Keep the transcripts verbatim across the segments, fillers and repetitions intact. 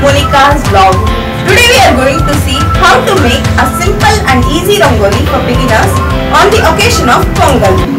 Monica's vlog. Today we are going to see how to make a simple and easy Rangoli for beginners on the occasion of Pongal.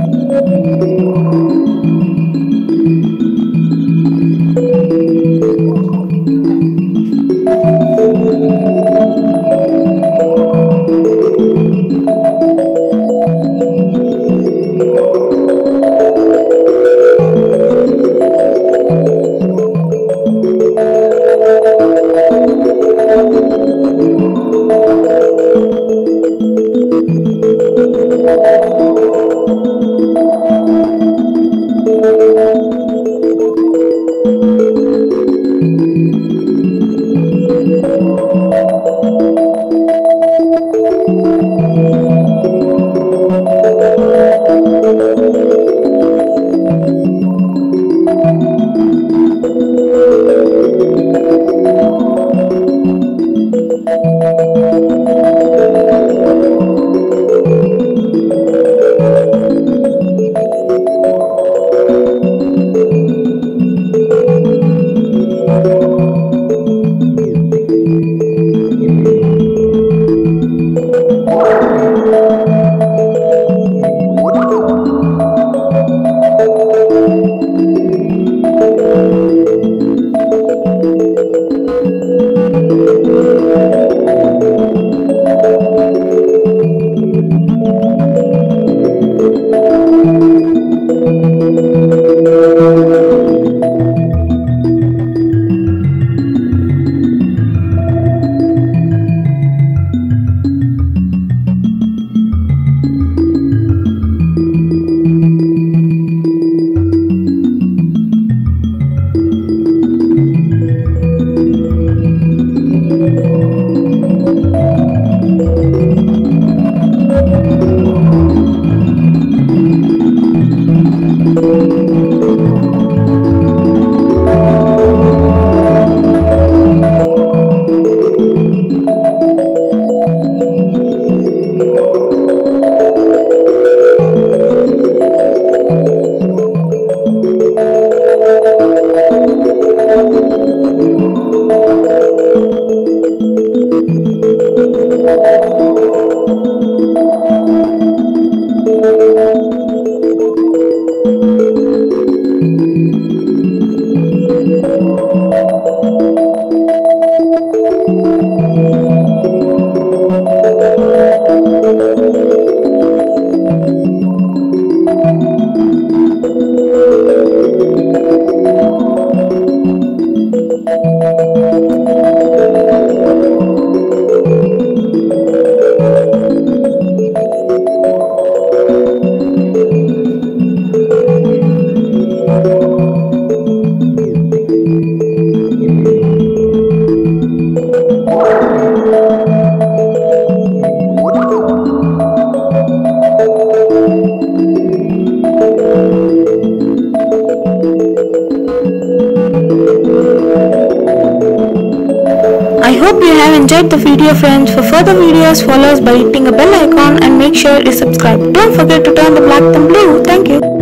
I hope you have enjoyed the video, friends. For further videos, follow us by hitting a bell icon and make sure you subscribe. Don't forget to turn the black thumb blue. Thank you.